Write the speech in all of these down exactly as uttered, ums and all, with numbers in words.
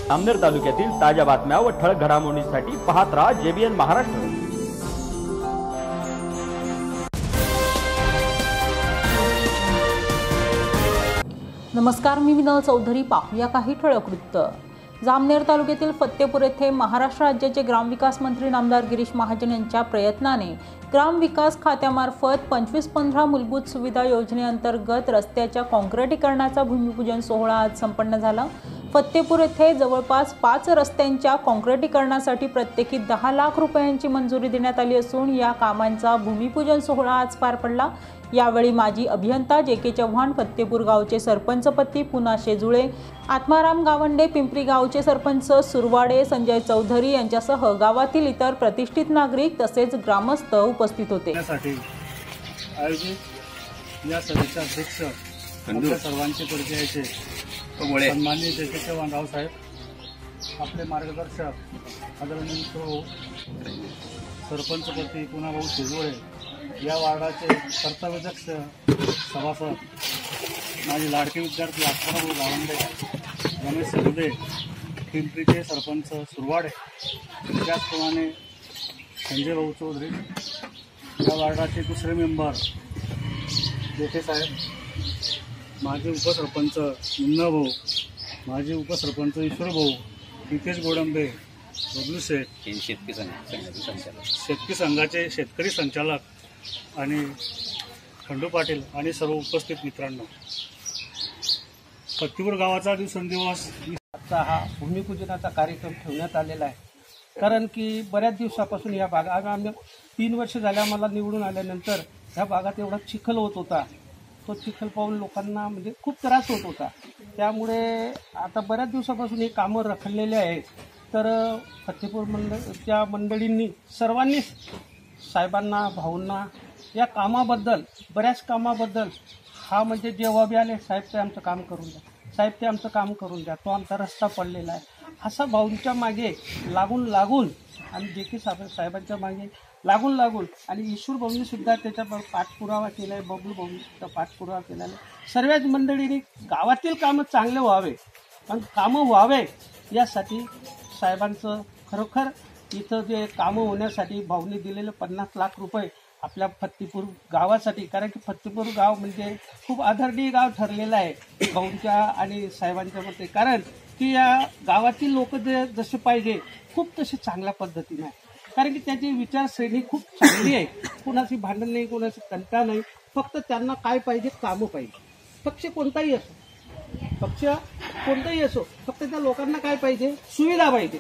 जामनेर तालुक्यातील ताज्या बातम्या व ठळक घडामोडींसाठी पाहत राहा जेबीएन महाराष्ट्र। नमस्कार, मी विनल चौधरी। पाहूया काही ठळक वृत्त। जामनेर तालुक्यातील फत्तेपूर येथे महाराष्ट्र राज्याचे ग्रामविकास मंत्री नामदार गिरीश महाजन यांच्या प्रयत्नाने ग्रामविकास खात्यामार्फत पंचवीस पंधरा मूलभूत सुविधा योजनेअंतर्गत रस्त्याच्या काँक्रिटीकरणाचा भूमिपूजन सोहळा आज संपन्न झाला। फत्तेपूर येथे जवळपास पाच रस्त्यांच्या काँक्रिटीकरणासाठी प्रत्येकी दहा लाख रुपयांची मंजुरी देण्यात आली असून या कामांचा भूमिपूजन सोहळा आज पार पडला। यावेळी माजी अभियंता जे के चव्हाण, फत्तेपूर गावचे सरपंच पती पुना शेजुळे, आत्माराम गावंडे, पिंपरी गावचे सरपंच सुरवाडे, संजय चौधरी यांच्यासह गावातील इतर प्रतिष्ठित नागरिक तसेच ग्रामस्थ उपस्थित होते। आयोजित या सभेचे अध्यक्ष आपल्या सर्वांचे परिचयाचे सन्माननीय जे के चव्हाण राव साहेब, आपले मार्गदर्शक आदरणीय सरपंचपती पुना भाऊ शेजुळे, या वार्डाचे कर्तव्यदक्ष सभासद माझे लाडके विद्यार्थी आत्माराम गावंडे, रमेश सरुदे, पिंपरीचे सरपंच सुरवाडे, त्याचप्रमाणे संजय भाऊ चौधरी, या वार्डाचे दुसरे मेंबर जेठे साहेब, माझे उपसरपंच मुन्ना भाऊ, माझे उपसरपंच ईश्वर भाऊ, नितेश गोडंबे, बबलू शेठ, शेतकरी संघाचे शेतकरी संघाचे शेतकरी संचालक आणि खंडू पाटील आणि सर्व उपस्थित मित्रांनो, फत्तेपूर गावाचा दिवसेंदिवस आजचा हा भूमिपूजनाचा कार्यक्रम ठेवण्यात आलेला आहे। कारण की बऱ्याच दिवसापासून या भागात आम्ही तीन वर्ष झाल्या मला निवडून आल्यानंतर ह्या भागात एवढा चिखल होत होता, तो चिखल पाहून लोकांना म्हणजे खूप त्रास होत होता। त्यामुळे आता बऱ्याच दिवसापासून हे कामं रखडलेले आहेत। तर फत्तेपूर मंडळच्या मंडळींनी सर्वांनी साहेबांना, भाऊंना या कामाबद्दल, बऱ्याच कामाबद्दल हा म्हणजे जेव्हा बी आले, साहेब ते आमचं काम करून द्या, साहेब ते आमचं काम करून द्या, तो आमचा रस्ता पडलेला आहे, असा भाऊंच्या मागे लागून लागून आणि जे की साहेब साहेबांच्या मागे लागून लागून आणि ईश्वर भाऊंनी सुद्धा त्याचा पाठपुरावा केला आहे, बबलू भाऊंचा पाठपुरावा केलेला आहे। सर्वच मंडळींनी गावातील कामं चांगले व्हावे आणि कामं व्हावे यासाठी साहेबांचं खरोखर इथं जे कामं होण्यासाठी भाऊंनी दिलेले पन्नास लाख रुपये आपल्या फत्तेपूर गावासाठी, कारण की फत्तेपूर गाव म्हणजे खूप आदरणीय गाव ठरलेलं आहे भाऊंच्या आणि साहेबांच्या मते। कारण की या गावातील लोक जे जसे पाहिजे खूप तसे चांगल्या पद्धतीने आहे, कारण की त्याची विचारश्रेणी खूप चांगली आहे। कोणाची भांडण नाही, कोणाची कंटाळा नाही, फक्त त्यांना काय पाहिजे, कामं पाहिजे। पक्ष कोणताही असो, पक्ष कोणताही असो, फक्त त्या लोकांना काय पाहिजे, सुविधा पाहिजे,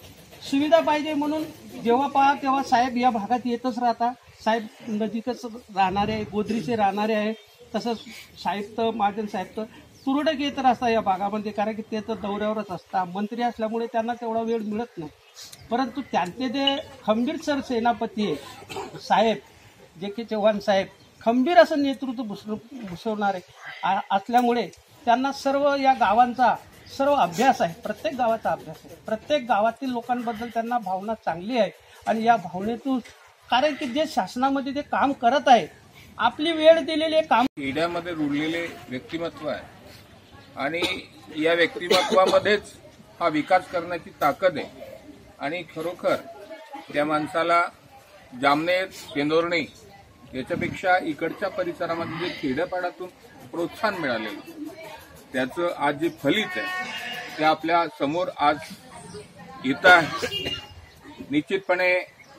सुविधा पाहिजे। म्हणून जेव्हा पहा तेव्हा साहेब या भागात येतच राहतात। साहेब नजीकच राहणारे आहे, गोदरीचे राहणारे आहे, तसंच साहेब तर महाजन साहेब तर तुरळक येत असतात या भागामध्ये, कारण की ते तर दौऱ्यावरच असतात, मंत्री असल्यामुळे त्यांना तेवढा वेळ मिळत नाही। परंतु त्यांचे जे खंबीर सर सेनापती आहे साहेब जे के चव्हाण साहेब, खंबीर असं नेतृत्व भुसव भुसवणारे असल्यामुळे त्यांना सर्व या गावांचा सर्व अभ्यास आहे, प्रत्येक गावाचा अभ्यास आहे, प्रत्येक गावातील लोकांबद्दल त्यांना भावना चांगली आहे। आणि या भावनेतून, कारण की जे शासनामध्ये जे काम करत आहे, आपली वेळ दिलेले काम खेड्यामध्ये रुळलेले व्यक्तिमत्व आहे आणि या व्यक्तिमत्वामध्येच हा विकास करण्याची ताकद आहे। आणि खरोखर त्या माणसाला जामनेर, केंदोर्णी याच्यापेक्षा इकडच्या परिसरामध्ये जे खेड्यापाड्यातून प्रोत्साहन मिळालेलं, त्याचं आज जे फलित आहे ते आपल्या समोर आज येत आहे। निश्चितपणे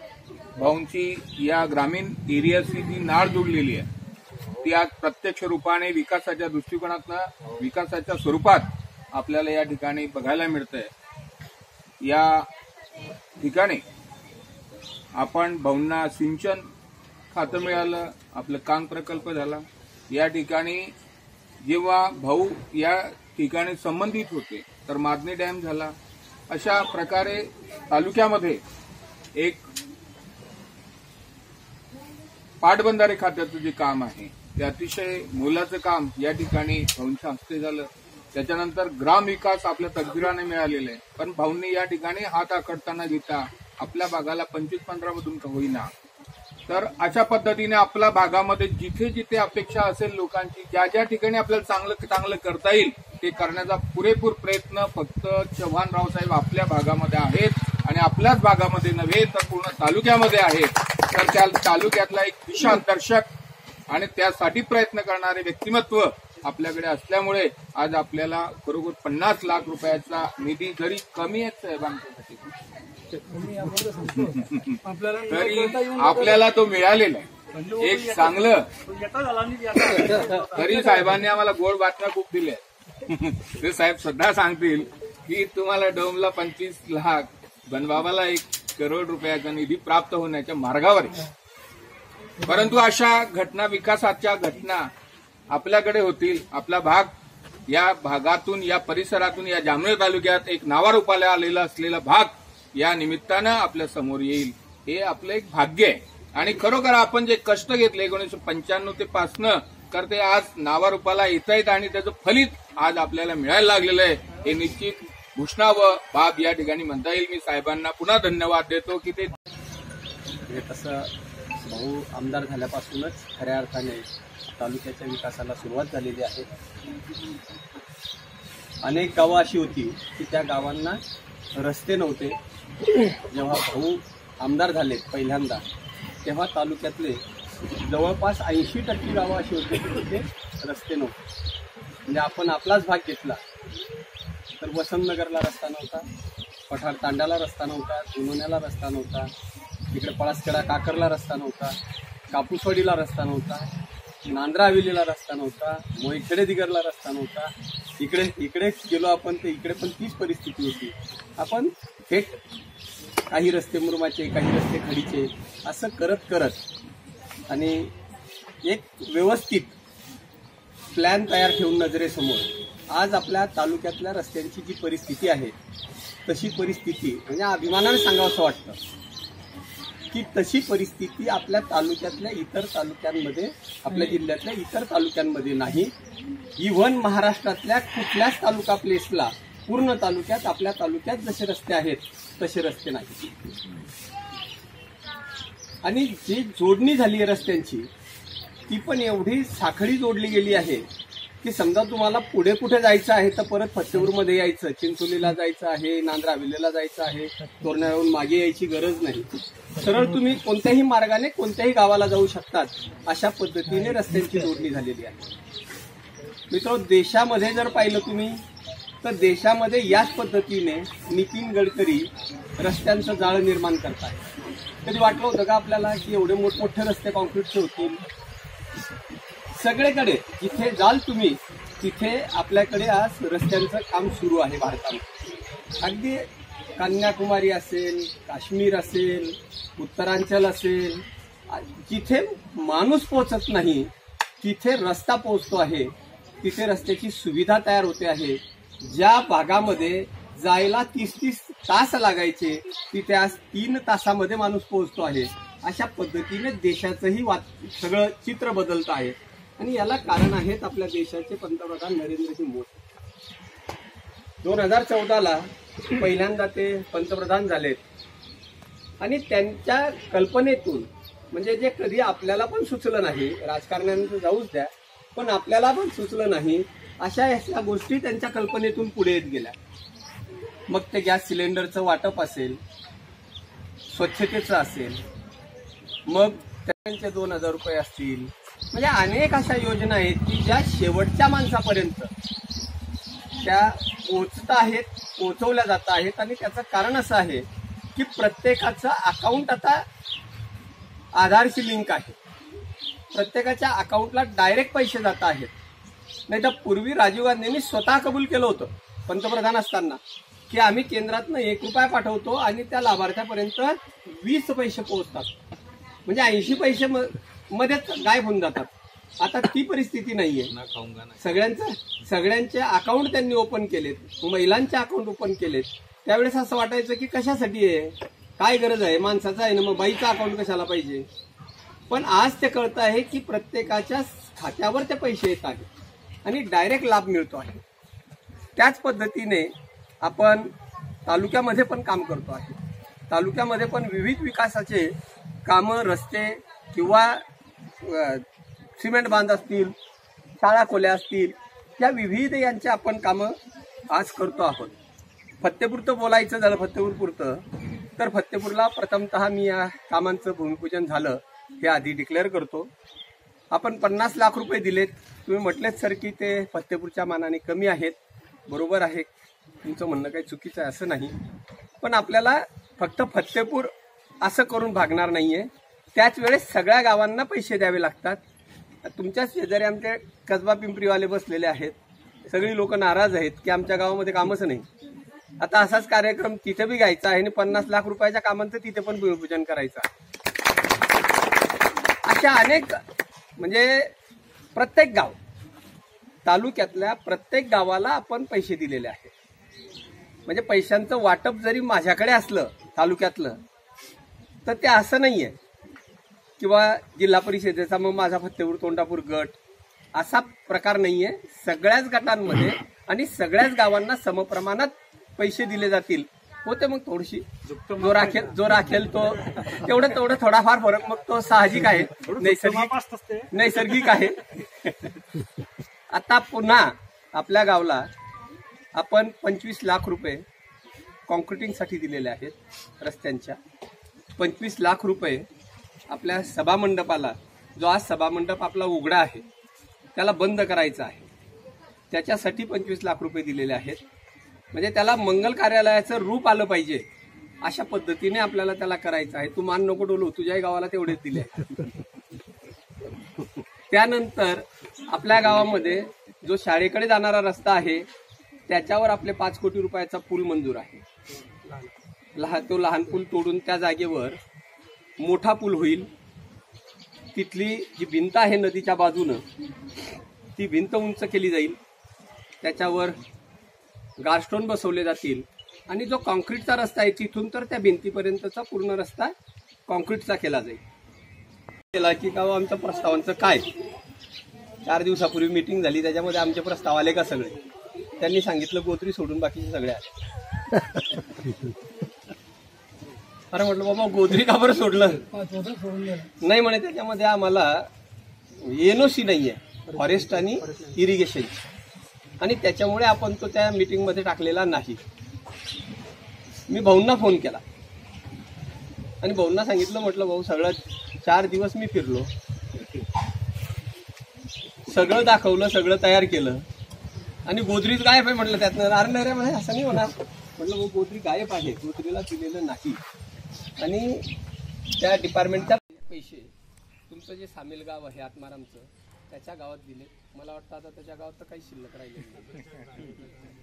भाऊंची या ग्रामीण एरियाशी जी नाळ जोडलेली आहे ती आज प्रत्यक्ष रूपाने विकासाच्या दृष्टिकोनातनं, विकासाच्या स्वरूपात आपल्याला या ठिकाणी बघायला मिळतंय। या ठिकाणी आपण भाऊंना सिंचन खातं मिळालं, आपलं कान प्रकल्प झाला। या ठिकाणी जेव्हा भाऊ या ठिकाणी संबंधित होते तर मादनी डॅम झाला। अशा प्रकारे तालुक्यामध्ये एक पाटबंधारे खात्याचं जे काम आहे ते अतिशय मोलाचं काम या ठिकाणी भाऊंच्या हस्ते झालं। त्याच्यानंतर ग्रामविकास आपल्या तकदीराने मिळालेला आहे, पण भाऊंनी या ठिकाणी हात आखडताना घेता आपल्या भागाला पंचवीस पंधरा मधून का होईना, तर अशा पद्धतीने आपल्या भागामध्ये जिथे जिथे अपेक्षा असेल लोकांची, ज्या ज्या ठिकाणी आपल्याला चांगलं चांगलं करता येईल ते करण्याचा पुरेपूर प्रयत्न फक्त चव्हाण रावसाहेब आपल्या भागामध्ये आहेत आणि आपल्याच भागामध्ये नव्हे तर पूर्ण तालुक्यामध्ये आहेत. तर त्या तालुक्यातला एक दिशादर्शक आणि त्यासाठी प्रयत्न करणारे व्यक्तिमत्व आपल्याकडे असल्यामुळे आज आपल्याला खरोखर पन्नास लाख रुपयाचा निधी जरी कमी आहे साहेबांसाठी तरी आपल्याला तो मिळालेला आहे. एक चांगलं तरी साहेबांनी आम्हाला गोड बातम्या खूप दिल्या. ते साहेब सुद्धा सांगतील की तुम्हाला डोमला पंचवीस लाख बनबाबाला एक करोड रुपयाचा निधी प्राप्त होण्याच्या मार्गावर आहे. परंतु अशा घटना विकासाच्या घटना आपल्याकडे होतील. आपला भाग या भागातून या परिसरातून या जामनेर तालुक्यात एक नावारूपाला आलेला असलेला भाग या निमित्तानं आपल्या समोर येईल. हे आपलं एक भाग्य आहे आणि खरोखर आपण जे कष्ट घेतले एकोणीसशे पंच्याण्णव ते पासनं तर ते आज नावारूपाला येत आहेत आणि त्याचं फलित आज आपल्याला मिळायला लागलेलं आहे. हे निश्चित भूषणावं बाब या ठिकाणी म्हणता येईल. मी साहेबांना पुन्हा धन्यवाद देतो की ते तसं भाऊ आमदार झाल्यापासूनच खऱ्या अर्थाने तालुक्याच्या विकासाला सुरुवात झालेली आहे. अनेक गावं अशी होती की त्या गावांना रस्ते नव्हते. जेव्हा भाऊ आमदार झाले पहिल्यांदा तेव्हा तालुक्यातले जवळपास ऐंशी टक्के गावं अशी होती की तिथे रस्ते नव्हते. म्हणजे आपण आपलाच भाग घेतला तर वसंतनगरला रस्ता नव्हता, पठार तांड्याला रस्ता नव्हता, जुनोण्याला रस्ता नव्हता, इकडे पळासखेडा काकरला रस्ता नव्हता, कापूसवाडीला रस्ता नव्हता, नांद्रा हवेलीला रस्ता नव्हता, मोईखेडे दिगरला रस्ता नव्हता. इकडे इकडे गेलो आपण तर इकडे पण तीच परिस्थिती होती. आपण थेट काही रस्ते मुरमाचे, काही रस्ते खडीचे असं करत करत आणि एक व्यवस्थित प्लॅन तयार ठेवून नजरेसमोर आज आपल्या तालुक्यातल्या रस्त्यांची जी परिस्थिती आहे तशी परिस्थिती म्हणजे अभिमानाने सांगावंसं वाटतं की तशी परिस्थिती आपल्या तालुक्यातल्या इतर तालुक्यांमध्ये आपल्या जिल्ह्यातल्या इतर तालुक्यांमध्ये नाही. इव्हन महाराष्ट्रातल्या कुठल्याच तालुका प्लेसला पूर्ण तालुक्यात आपल्या तालुक्यात जसे रस्ते आहेत तसे रस्ते नाही. आणि जी जोडणी झाली आहे रस्त्यांची ती पण एवढी साखळी जोडली गेली आहे की समजा तुम्हाला पुढे कुठे जायचं आहे तर परत फत्तेपूरमध्ये यायचं, चिंचोलीला जायचं आहे, नांद्रा हवेलीला जायचं आहे, तोरण्याहून मागे यायची गरज नाही. सरळ तुम्ही कोणत्याही मार्गाने कोणत्याही गावाला जाऊ शकतात. अशा पद्धतीने रस्त्यांची जोडणी झालेली आहे. मित्र, देशामध्ये जर पाहिलं तुम्ही तर देशामध्ये याच पद्धतीने नितीन गडकरी रस्त्यांचं जाळं निर्माण करतात. कधी वाटलं होतं का आपल्याला की एवढे मोठमोठे रस्ते कॉन्क्रीटचे होतील? सगळीकडे जिथे जाल तुम्ही तिथे आपल्याकडे आज रस्त्यांचं काम सुरू आहे भारतामध्ये. अगदी कन्याकुमारी असेल, काश्मीर असेल, उत्तरांचल असेल, जिथे माणूस पोहोचत नाही तिथे रस्ता पोहोचतो आहे, तिथे रस्त्याची सुविधा तयार होते आहे. ज्या भागामध्ये जायला तीस तीस तास लागायचे तिथे आज तीन तासामध्ये माणूस पोहोचतो आहे. अशा पद्धतीने देशाचंही वात सगळं चित्र बदलतं आहे आणि याला कारण आहेत आपल्या देशाचे पंतप्रधान नरेंद्रजी मोदी. दोन हजार चौदाला पहिल्यांदा ते पंतप्रधान झालेत आणि त्यांच्या कल्पनेतून म्हणजे जे कधी आपल्याला पण सुचलं नाही, राजकारण्यांचं जाऊच द्या, पण आपल्याला पण सुचलं नाही अशा या गोष्टी त्यांच्या कल्पनेतून पुढे येत गेल्या. मग ते गॅस सिलेंडरचं वाटप असेल, स्वच्छतेचं असेल, मग त्यांचे दोन हजार रुपये असतील, म्हणजे अनेक अशा योजना आहेत की ज्या शेवटच्या माणसापर्यंत त्या पोचत आहेत, पोचवल्या जात आहेत. आणि त्याचं कारण असं आहे की प्रत्येकाचं अकाउंट आता आधारशी लिंक आहे. प्रत्येकाच्या अकाउंटला डायरेक्ट पैसे जात आहेत. नाही तर पूर्वी राजीव गांधींनी स्वतः कबूल केलं होतं पंतप्रधान असताना की आम्ही केंद्रातनं एक रुपया पाठवतो आणि त्या लाभार्थ्यापर्यंत वीस पैसे पोहोचतात, म्हणजे ऐंशी पैसे मध्येच गायब होऊन जातात. आता ती परिस्थिती नाहीये. सगळ्यांचं सगळ्यांचे अकाउंट त्यांनी ओपन केलेत, महिलांचे अकाउंट ओपन केलेत. त्यावेळेस असं वाटायचं की कशासाठी आहे, काय गरज आहे, माणसाचं आहे ना, मग बाईचं अकाउंट कशाला पाहिजे. पण आज ते कळतं आहे की प्रत्येकाच्या खात्यावर ते पैसे येत आहेत आणि डायरेक्ट लाभ मिळतो आहे. त्याच पद्धतीने आपण तालुक्यामध्ये पण काम करतो आहे. तालुक्यामध्ये पण विविध विकासाचे कामं, रस्ते किंवा सिमेंट बांध असतील, शाळा खोल्या असतील, त्या विविध यांचे आपण कामं आज करतो आहोत. फत्तेपूरचं बोलायचं झालं, फत्तेपूर पुरतं तर फत्तेपूरला प्रथमतः मी या कामांचं भूमिपूजन झालं हे आधी डिक्लेअर करतो. आपण पन्नास लाख रुपये दिलेत. तुम्ही म्हटलेत सर की ते फत्तेपूरच्या मानाने कमी आहेत. बरोबर आहे, तुमचं म्हणणं काही चुकीचं आहे असं नाही. पण आपल्याला फक्त फत्तेपूर असं करून भागणार नाहीये. त्याच वेळेस सगळ्या गावांना पैसे द्यावे लागतात. तुमच्या शेजारी आमचे कसबा पिंपरीवाले बसलेले आहेत. सगळी लोक नाराज आहेत की आमच्या गावामध्ये कामच नाही. आता असाच कार्यक्रम तिथे बी घ्यायचा आहे आणि पन्नास लाख रुपयाच्या कामांचं तिथे पण भूमिपूजन करायचं आहे. अशा अनेक म्हणजे प्रत्येक गाव तालुक्यातल्या प्रत्येक गावाला आपण पैसे दिलेले आहेत. म्हणजे पैशांचं वाटप जरी माझ्याकडे असलं तालुक्यातलं तर ते असं नाहीये किंवा जिल्हा परिषदेचा मग माझा फत्तेपूर तोंडापूर गट असा प्रकार नाहीये. सगळ्याच गटांमध्ये आणि सगळ्याच गावांना समप्रमाणात पैसे दिले जातील. होते मग थोडीशी जो राखेल जो राखेल तो तेवढं तेवढं थोडाफार फरक मग तो साहजिक आहे, नैसर्गिक नैसर्गिक आहे. आता पुन्हा आपल्या गावला आपण पंचवीस लाख रुपये कॉन्क्रिटिंगसाठी दिलेले आहेत रस्त्यांच्या. पंचवीस लाख रुपये आपल्या सभामंडपाला, जो आज सभामंडप आपला उघडा आहे त्याला बंद करायचा आहे, त्याच्यासाठी पंचवीस लाख रुपये दिलेले आहेत. म्हणजे त्याला मंगल कार्यालयाचं रूप आलं पाहिजे अशा पद्धतीने आपल्याला त्याला करायचं आहे. तू मान नको डोलू, तुझ्याही गावाला तेवढेच दिले. त्यानंतर आपल्या गावामध्ये जो शाळेकडे जाणारा रस्ता आहे त्याच्यावर आपले पाच कोटी रुपयाचा पूल मंजूर आहे. लहान तो लहान पूल तोडून त्या जागेवर मोठा पूल होईल. तिथली जी भिंत आहे नदीच्या बाजूनं ती भिंत उंच केली जाईल. त्याच्यावर गारस्टोन बसवले जातील आणि जो कॉन्क्रीटचा रस्ता आहे तिथून तर त्या भिंतीपर्यंतचा पूर्ण रस्ता कॉन्क्रीटचा केला जाईल. केला की का आमच्या प्रस्तावांचं काय, चार दिवसापूर्वी मीटिंग झाली त्याच्यामध्ये आमचे प्रस्ताव आले का सगळे. त्यांनी सांगितलं गोत्री सोडून बाकीचे सगळे आले. अरे म्हटलं बाबा गोत्री का बरं सोडलं, नाही म्हणे त्याच्यामध्ये आम्हाला एनओसी नाहीये फॉरेस्ट आणि इरिगेशन आणि त्याच्यामुळे आपण तो त्या मीटिंगमध्ये टाकलेला नाही. मी भाऊंना फोन केला आणि भाऊंना सांगितलं, म्हटलं भाऊ सगळं चार दिवस मी फिरलो, सगळं दाखवलं, सगळं तयार केलं आणि गोदरीच गायब आहे म्हटलं त्यातनं. अरे नाही रे म्हणे असं नाही होणार. म्हटलं भाऊ गोदरी गायब आहे, गोदरीला दिलेलं नाही. आणि त्या डिपार्टमेंटच्या पैसे तुमचं जे सामील गाव आहे आत्मारामचं त्याच्या गावात दिले. मला वाटतं आता त्याच्या गावात तर काही शिल्लक राहिले नाही.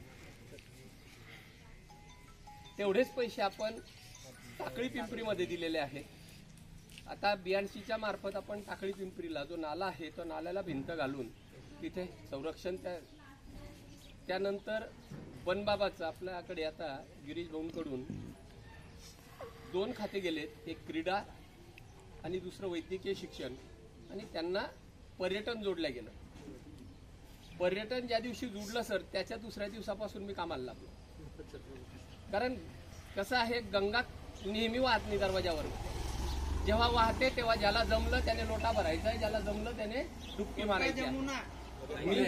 तेवढेच पैसे आपण टाकळी पिंपरीमध्ये दिलेले आहेत. आता बीएनसीच्या मार्फत आपण टाकळी पिंपरीला जो नाला आहे तो नाल्याला भिंत घालून तिथे संरक्षण. त्या त्यानंतर बनबाबाचं आपल्याकडे आता गिरीश भाऊंकडून दोन खाते गेलेत, एक क्रीडा आणि दुसरं वैद्यकीय शिक्षण आणि त्यांना पर्यटन जोडलं गेलं. पर्यटन ज्या दिवशी जोडलं सर त्याच्या दुसऱ्या दिवसापासून मी कामाला लागलो. कारण कसं आहे, गंगा नेहमी वाहत नाही दरवाजावर. जेव्हा वाहते तेव्हा ज्याला जमलं त्याने लोटा भरायचा, ज्याला जमलं त्याने डुबकी मारायची. मी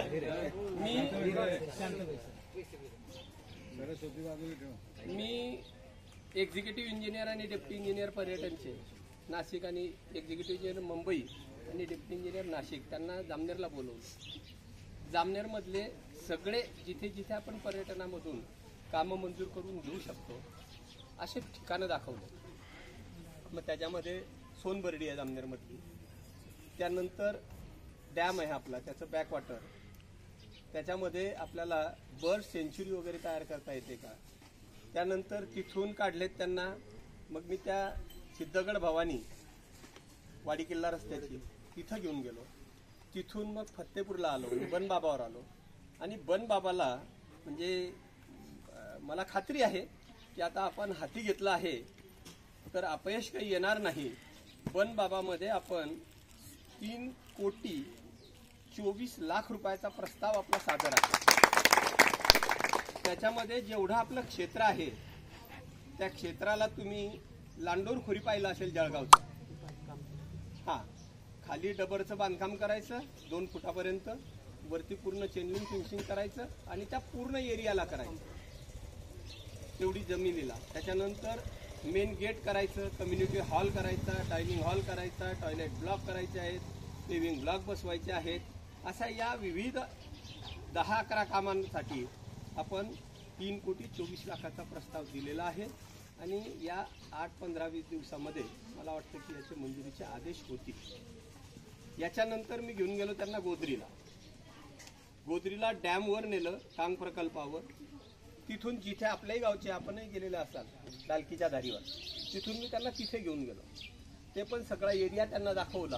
मी एक्झिक्युटिव्ह इंजिनियर आणि डेप्टी इंजिनियर पर्यटनचे नाशिक आणि एक्झिक्युटिव्ह इंजिनियर मुंबई आणि डेप्टी इंजिनियर नाशिक त्यांना जामनेरला बोलवलं. जामनेरमधले सगळे जिथे जिथे आपण पर्यटनामधून कामं मंजूर करून घेऊ शकतो असे ठिकाणं दाखवले. मग त्याच्यामध्ये सोनबर्डी आहे जामनेरमधली, त्यानंतर डॅम आहे आपला त्याचं बॅकवॉटर, त्याच्यामध्ये आपल्याला बर्ड सेंच्युरी वगैरे तयार करता येते का. त्यानंतर तिथून काढलेत त्यांना. मग मी त्या सिद्धगड भवानी वाडी किल्ला रस्त्याची तिथं घेऊन गेलो. तिथून मग फत्तेपूरला आलो, बनबाबावर आलो आणि बनबाबाला म्हणजे मला खात्री आहे की आता आपण हाती घेतला आहे तर अपयश काही येणार नाही. बनबाबामध्ये आपण तीन कोटी चोवीस लाख रुपयाचा प्रस्ताव आपला सादर आहे. त्याच्यामध्ये जेवढं आपलं क्षेत्र आहे त्या क्षेत्राला तुम्ही लांडोर खोरी पाहिलं असेल जळगावचं. हा, खाली डबरचं बांधकाम करायचं दोन फुटापर्यंत वरती पूर्ण चेनलिंग फिनिशिंग करायचं आणि त्या पूर्ण एरियाला करायचं, तेवढी जमिनीला. त्याच्यानंतर मेन गेट करायचं, कम्युनिटी हॉल करायचा, डायनिंग हॉल करायचा, टॉयलेट ब्लॉक करायचे आहेत, लिव्हिंग ब्लॉक बसवायचे आहेत. अशा या विविध दहा अकरा कामांसाठी आपण तीन कोटी चोवीस लाखाचा प्रस्ताव दिलेला आहे आणि या आठ पंधरा वीस दिवसामध्ये मला वाटतं की याचे मंजुरीचे आदेश होतील. याच्यानंतर मी घेऊन गेलो त्यांना गोदरीला. गोदरीला डॅमवर नेलं, कांग प्रकल्पावर. तिथून जिथे आपल्याही गावचे आपणही गेलेले असाल डालकीच्या दारीवर, तिथून मी त्यांना तिथे घेऊन गेलो. ते पण सगळा एरिया त्यांना दाखवला.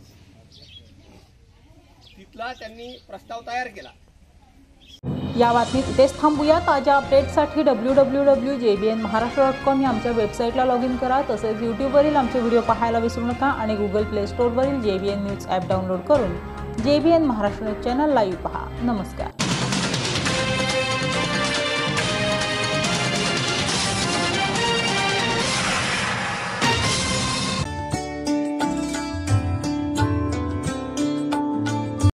तिथला त्यांनी प्रस्ताव तयार केला. या बातमीत इथेच थांबूया. ताज्या अपडेट्ससाठी W W W J B N Maharashtra dot com या आमच्या वेबसाईटला लॉग इन करा. तसेच यूट्यूबवरील आमचे व्हिडिओ पाहायला विसरू नका आणि गुगल प्ले स्टोअरवरील J B N news app download करून J B N Maharashtra news channel live पहा. नमस्कार.